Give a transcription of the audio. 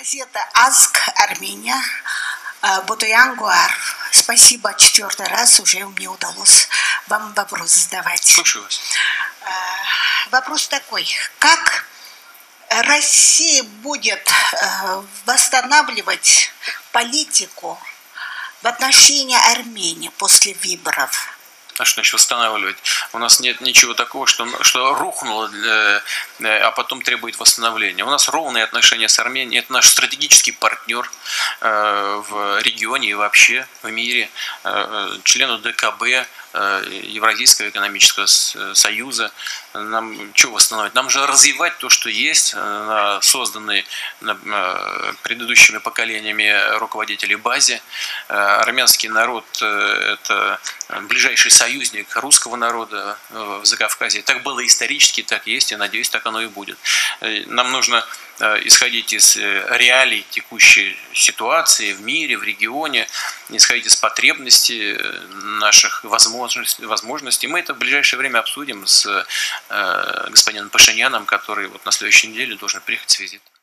Газета «Азк», Армения, Бутуян Гуар. Спасибо, 4-й раз уже мне удалось вам вопрос задавать. Слушаю вас. Вопрос такой. Как Россия будет восстанавливать политику в отношении Армении после выборов? А что значит восстанавливать? У нас нет ничего такого, что рухнуло, а потом требует восстановления. У нас ровные отношения с Арменией. Это наш стратегический партнер в регионе и вообще в мире, член ОДКБ, Евразийского экономического союза. Нам что восстановить? Нам же развивать то, что есть, созданные предыдущими поколениями руководителей базе. Армянский народ – это ближайший союзник русского народа в Закавказье. Так было исторически, так есть, и, надеюсь, так оно и будет. Нам нужно исходить из реалий текущей ситуации в мире, в регионе, исходить из потребностей, наших возможностей. Мы это в ближайшее время обсудим с господином Пашиняном, который вот на следующей неделе должен приехать с визитом.